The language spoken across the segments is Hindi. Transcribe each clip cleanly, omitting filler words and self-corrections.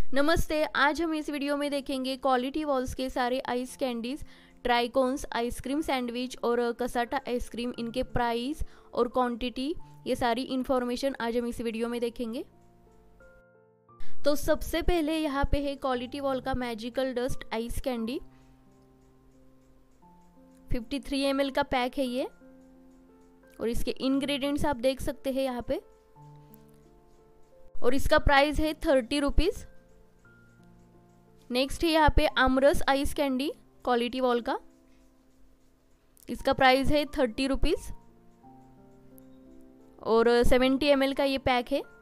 नमस्ते। आज हम इस वीडियो में देखेंगे क्वालिटी वॉल्स के सारे ice candies, Tricones, ice cream sandwich और कसाटा आइसक्रीम, इनके प्राइस और क्वांटिटी, ये सारी इन्फॉर्मेशन आज हम इस वीडियो में देखेंगे। तो सबसे पहले यहाँ पे है क्वालिटी वॉल का magical dust ice candy. 53 ml का पैक है ये और इसके इंग्रेडिएंट्स आप देख सकते हैं यहाँ पे। और इसका प्राइस है 30 रुपीज़। नेक्स्ट है यहाँ पे Aamras ice candy Kwality Wall का, इसका प्राइस है 30 रुपीज़ और 70 ml का ये पैक है।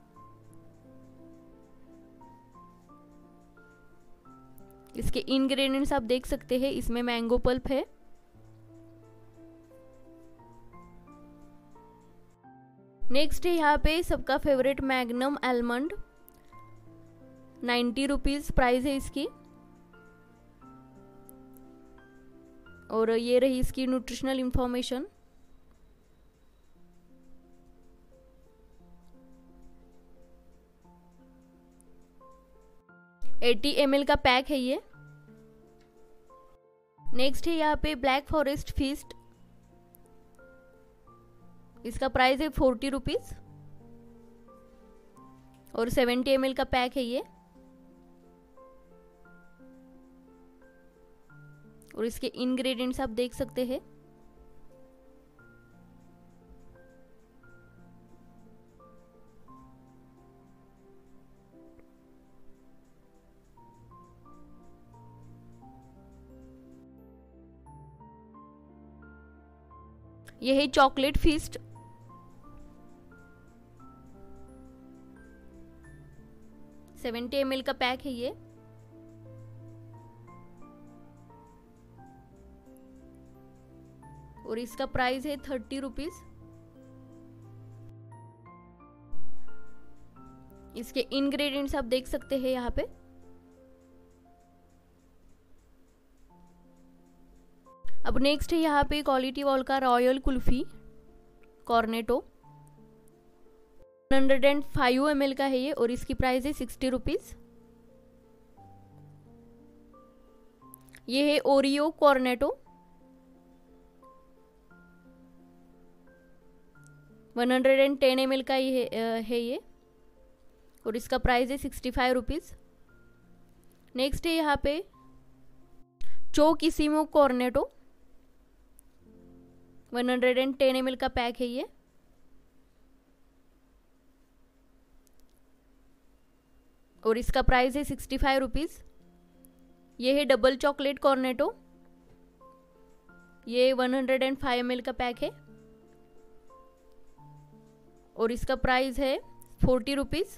इसके इंग्रेडिएंट्स आप देख सकते हैं, इसमें मैंगो पल्प है। नेक्स्ट है यहाँ पे सबका favourite Magnum almond, 90 rupees price है इसकी। और ये रही इसकी न्यूट्रिशनल इंफॉर्मेशन। $80 ml का पैक है ये। नेक्स्ट है यहाँ पे ब्लैक फॉरेस्ट फीस्ट, इसका प्राइस है 40 रुपीज़ और 70 ml का पैक है ये। और इसके इंग्रेडिएंट्स आप देख सकते हैं। यह है चॉकलेट फीस्ट, 70 ml का पैक है ये। और इसका प्राइस है 30 रुपीज़। इसके इंग्रेडिएंट्स आप देख सकते हैं यहाँ पे। अब नेक्स्ट है यहाँ पे क्वालिटी वॉल का रॉयल कुल्फी कॉर्नेटो, 105 ml का है ये और इसकी प्राइस है 60 रुपीज़। ये है ओरियो कॉर्नेटो, 110 ml का ये है ये और इसका प्राइस है 65 रुपीज़। नेक्स्ट है यहाँ पे चोकिसिमो कॉर्नेटो, 110 ml का पैक है ये और इसका प्राइस है 65 रुपीज़। ये है डबल चॉकलेट कॉर्नेटो, ये 105 ml का पैक है और इसका प्राइस है 40 रुपीज़।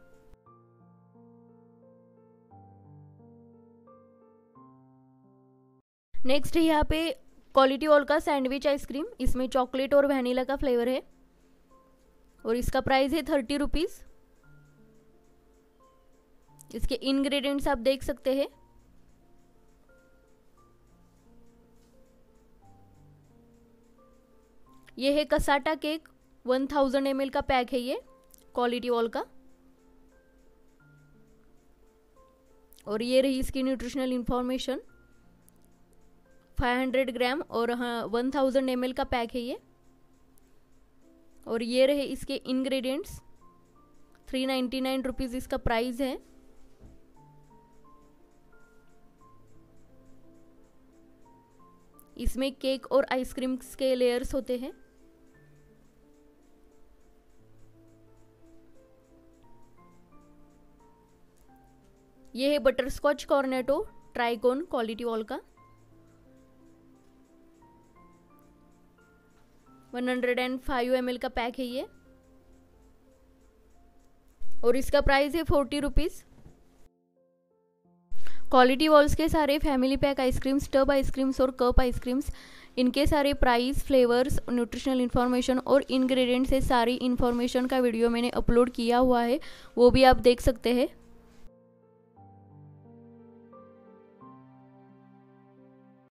नेक्स्ट है यहाँ पे क्वालिटी वॉल का सैंडविच आइसक्रीम, इसमें चॉकलेट और वैनिला का फ्लेवर है और इसका प्राइस है 30 रुपीज़। इसके इंग्रेडिएंट्स आप देख सकते हैं। यह है कसाटा केक, 1000 ml का पैक है ये क्वालिटी वॉल का। और ये रही इसकी न्यूट्रिशनल इंफॉर्मेशन, 500 ग्राम और 1000 ml का पैक है ये। और ये रहे इसके इंग्रेडिएंट्स, 399 रुपीज़ इसका प्राइस है। इसमें केक और आइसक्रीम के लेयर्स होते हैं। ये है butter scotch Cornetto Trikone Kwality Wall का, 105 ml का पैक है ये और इसका प्राइस है 40 रुपीज़। क्वालिटी वॉल्स के सारे family pack ice creams, tub ice creams और कप आइसक्रीम्स, इनके सारे प्राइस, फ्लेवर्स, न्यूट्रिशनल इन्फॉर्मेशन और इंग्रेडिएंट्स से सारी इन्फॉर्मेशन का वीडियो मैंने अपलोड किया हुआ है, वो भी आप देख सकते हैं।